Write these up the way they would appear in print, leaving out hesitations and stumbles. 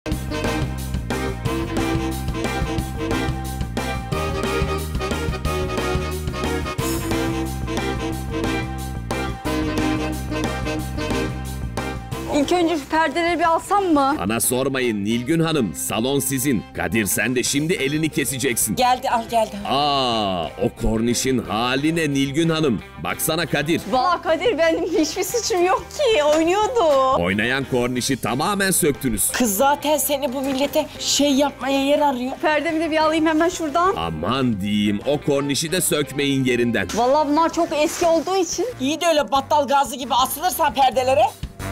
İlk önce şu perdeleri bir alsam mı? Bana sormayın Nilgün Hanım, salon sizin. Kadir sen de şimdi elini keseceksin. Geldi al geldi. Aa, o kornişin haline Nilgün Hanım. Baksana Kadir. Vallahi Kadir benim hiçbir suçum yok ki. Oynuyordu. Oynayan kornişi tamamen söktünüz. Kız zaten seni bu millete şey yapmaya yer arıyor. Perdemi de bir alayım hemen şuradan. Aman diyeyim, o kornişi de sökmeyin yerinden. Vallahi bunlar çok eski olduğu için. İyi de öyle battal gazı gibi asılırsan perdelere.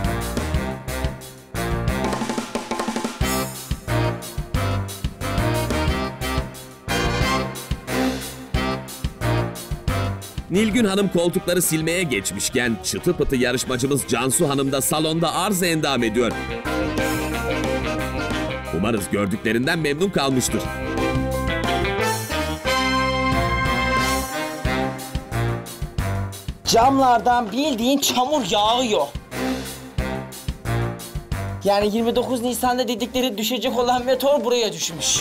Nilgün Hanım koltukları silmeye geçmişken çıtı pıtı yarışmacımız Cansu Hanım da salonda arz endam ediyor. Umarız gördüklerinden memnun kalmıştır. Camlardan bildiğin çamur yağıyor. Yani 29 Nisan'da dedikleri düşecek olan meteor buraya düşmüş.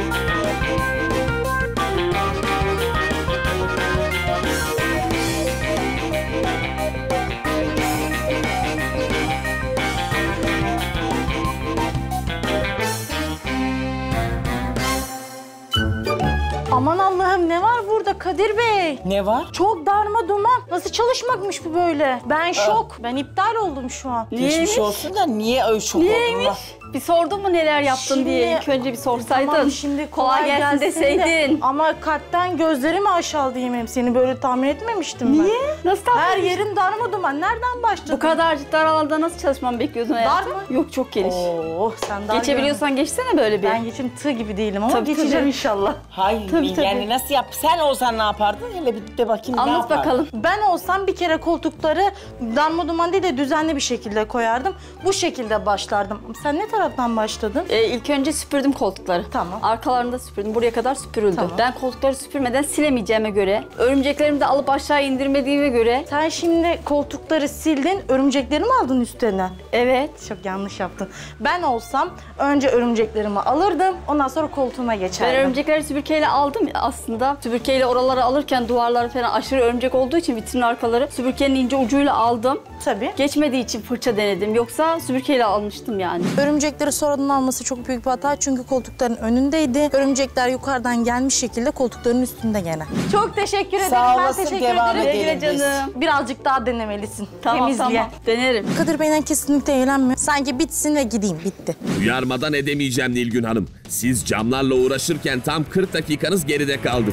Aman Allah'ım ne var burada Kadir Bey? Ne var? Çok darma duman. Nasıl çalışmakmış bu böyle? Ben şok. Ben iptal oldum şu an. Geçmiş olsun da niye öyle şok oldun lan? Bir sordun mu neler yaptın Şimdi- diye. İlk önce bir sorsaydın. Tamam şimdi kolay gelsin deseydin. Ama kalpten gözlerimi aşağıladı yemeğim. Seni böyle tahmin etmemiştim ben. Niye? Nasıl tahmin Her ettin? yerim darma duman. Nereden başladın? Bu kadarcık dar alanda nasıl çalışmamı bekliyordun hayatım? mı? Yok çok geniş. Oh sen dar Geçebiliyorsan geçsene böyle bir. Ben geçim tığ gibi değilim ama Tabii, geçeceğim tabii. inşallah. Hayır Tabii, yani tabii. nasıl yap? Sen olsan ne yapardın? Hele bir de bakayım ne Anlat yapardın? bakalım. Ben olsam bir kere koltukları darma duman değil de düzenli bir şekilde koyardım. Bu şekilde başlardım. Sen ne taraftan başladın? İlk önce süpürdüm koltukları. Tamam. Arkalarını da süpürdüm. Buraya kadar süpürüldü. Tamam. Ben koltukları süpürmeden silemeyeceğime göre, örümceklerimi de alıp aşağı indirmediğime göre. Sen şimdi koltukları sildin, örümcekleri mi aldın üstüne? Evet. Çok yanlış yaptın. Ben olsam önce örümceklerimi alırdım, ondan sonra koltuğuma Ben geçerdim. örümcekleri süpürgeyle aldım aslında. Süpürgeyle oraları alırken duvarları falan aşırı örümcek olduğu için vitrin arkaları süpürgenin ince ucuyla aldım. Tabii. Geçmediği için fırça denedim. Yoksa süpürgeyle almıştım yani. Örümcekleri sonradan alması çok büyük bir hata çünkü koltukların önündeydi. Örümcekler yukarıdan gelmiş şekilde koltukların üstünde gene. Çok teşekkür ederim. Sağ Ben olasın, teşekkür devam ederim. edelim biz. canım. Birazcık daha denemelisin. Tamam Temizliğe. tamam. Denerim. Kadir Bey'den kesinlikle eğlenmiyor. Sanki bitsin ve gideyim. Bitti. Uyarmadan edemeyeceğim Nilgün Hanım. Siz camlarla uğraşırken tam 40 dakikanız geride kaldı.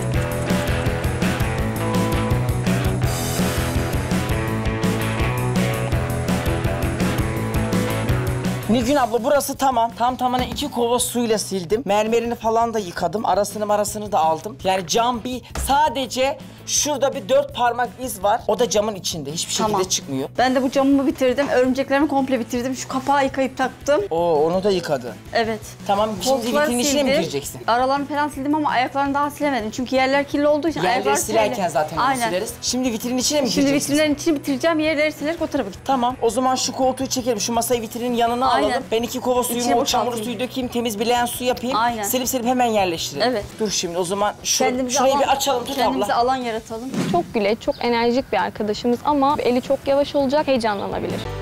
Nilgün abla burası tamam. Tam tamına 2 kova suyla sildim. Mermerini falan da yıkadım. Arasını da aldım. Yani cam sadece şurada bir 4 parmak iz var. O da camın içinde. Hiçbir şekilde Tamam. çıkmıyor. Ben de bu camımı bitirdim. Örümceklerimi komple bitirdim. Şu kapağı yıkayıp taktım. Onu da yıkadı. Evet. Tamam şimdi Koltukları vitrin içine mi sildim. gireceksin? Aralarını falan sildim ama ayaklarını daha silemedim. Çünkü yerler kirli olduğu için ayaklar Yerleri silerken kirli. zaten onu Aynen. sileriz. Şimdi vitrinin içine mi Şimdi gireceksin? vitrinlerin içini bitireceğim. Yerleri silerek o tarafa gideceğim. Tamam. O zaman şu koltuğu çekelim. Şu masayı vitrinin yanına Aynen. alalım. Ben 2 kova İçine suyumu, o çamurlu boşaltayım. suyu dökeyim. Temiz bileğen su yapayım. Aynen. Silip hemen yerleştirelim. Evet. Dur şimdi o zaman Kendimize şurayı alan, bir açalım tut kendimize abla. alan yaratalım. Çok güleç, çok enerjik bir arkadaşımız ama eli çok yavaş olacak, heyecanlanabilir.